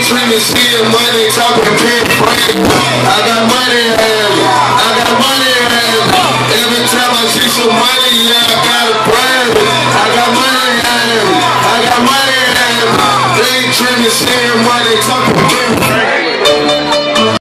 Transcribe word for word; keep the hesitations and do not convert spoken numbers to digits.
dreaming, seeing money, talking pin friend. I got money in hand, I got money in hand. Every time I see some money, yeah, I got a brand. I got money in hand, I got money in hand. They dreaming, seeing money, talking pin friend.